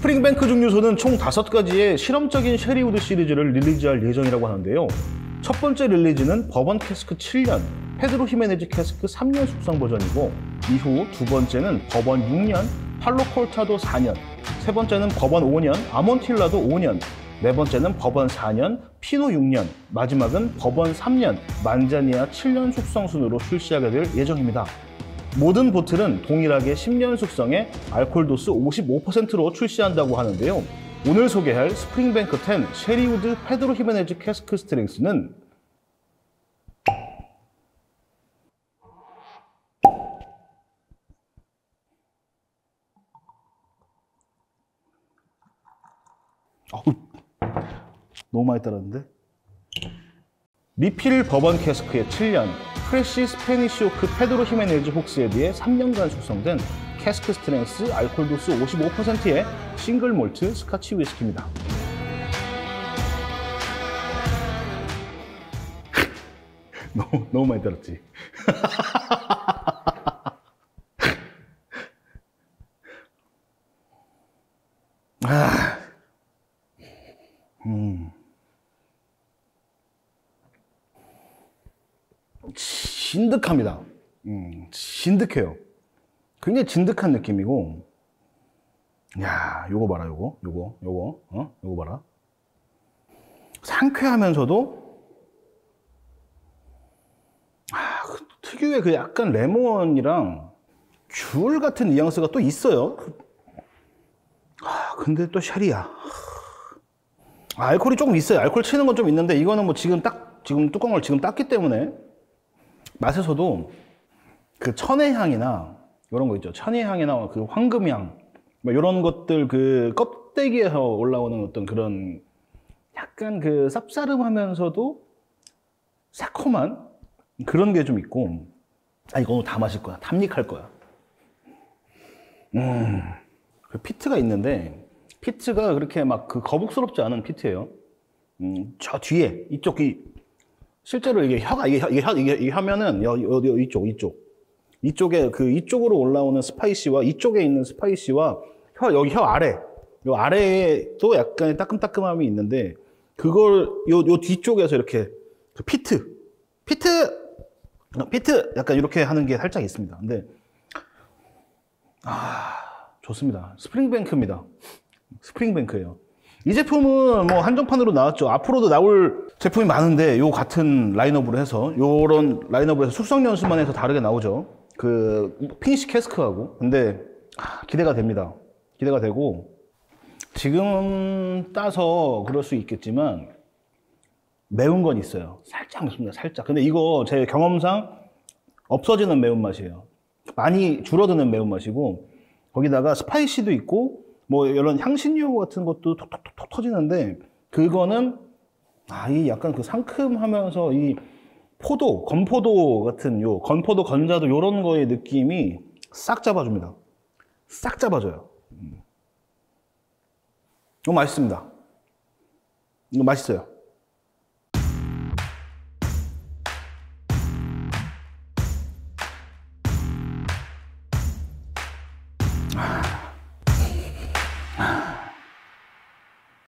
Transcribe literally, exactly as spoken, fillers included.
스프링뱅크 증류소는 총 다섯 가지의 실험적인 쉐리우드 시리즈를 릴리즈할 예정이라고 하는데요. 첫 번째 릴리즈는 버번 캐스크 칠 년, 페드로 히메네즈 캐스크 삼 년 숙성 버전이고, 이후 두 번째는 버번 육 년, 팔로 콜타도 사 년, 세 번째는 버번 오 년, 아몬틸라도 오 년, 네 번째는 버번 사 년, 피노 육 년, 마지막은 버번 삼 년, 만자니아 칠 년 숙성 순으로 출시하게 될 예정입니다. 모든 보틀은 동일하게 십 년 숙성에 알코올 도수 오십오 퍼센트로 출시한다고 하는데요. 오늘 소개할 스프링뱅크 텐 쉐리우드 페드로 히메네즈 캐스크 스트렝스는 어우, 너무 많이 따랐는데? 리필 버번 캐스크의 칠 년, 프레시 스페니쉬 오크 페드로 히메네즈 혹스에 비해 삼 년간 숙성된 캐스크 스트렝스 알코올 도수 오십오 퍼센트의 싱글 몰트 스카치 위스키입니다. 너무, 너무 많이 따랐지? 아, 음. 진득합니다. 음, 진득해요. 굉장히 진득한 느낌이고, 야, 요거 봐라, 요거, 요거, 요거, 어, 요거 봐라. 상쾌하면서도, 아, 그 특유의 그 약간 레몬이랑 귤 같은 뉘앙스가 또 있어요. 아, 근데 또 샤리야. 아, 알코올이 조금 있어요. 알코올 치는 건 좀 있는데, 이거는 뭐 지금 딱, 지금 뚜껑을 지금 땄기 때문에, 맛에서도 그 천혜향이나 이런 거 있죠. 천혜향이나 그 황금향 뭐 이런 것들 그 껍데기에서 올라오는 어떤 그런 약간 그 쌉싸름하면서도 새콤한 그런 게 좀 있고, 아 이거 오늘 다 마실 거야. 탐닉할 거야. 음, 그 피트가 있는데 피트가 그렇게 막 그 거북스럽지 않은 피트예요. 음, 저 뒤에 이쪽 이 실제로 이게 혀가 이게 혀, 이게 혀, 이게, 이게 하면은 어디 어디 이쪽 이쪽 이쪽에 그 이쪽으로 올라오는 스파이시와 이쪽에 있는 스파이시와 혀 여기 혀 아래 요 아래에 또 약간의 따끔따끔함이 있는데 그걸 요 요 뒤쪽에서 이렇게 그 피트 피트 피트 약간 이렇게 하는 게 살짝 있습니다. 근데 아 좋습니다. 스프링뱅크입니다. 스프링뱅크예요. 이 제품은 뭐 한정판으로 나왔죠. 앞으로도 나올 제품이 많은데 요 같은 라인업으로 해서 요런 라인업으로 해서 숙성 연수만 해서 다르게 나오죠. 그 피니시 캐스크하고. 근데 아, 기대가 됩니다. 기대가 되고 지금 따서 그럴 수 있겠지만 매운 건 있어요. 살짝 맵습니다. 살짝. 근데 이거 제 경험상 없어지는 매운맛이에요. 많이 줄어드는 매운맛이고 거기다가 스파이시도 있고 뭐 이런 향신료 같은 것도 톡톡톡 터지는데 그거는 아, 이 약간 그 상큼하면서 이 포도, 건포도 같은 요 건포도 건자도 요런 거의 느낌이 싹 잡아줍니다. 싹 잡아줘요. 이거 맛있습니다. 이거 맛있어요.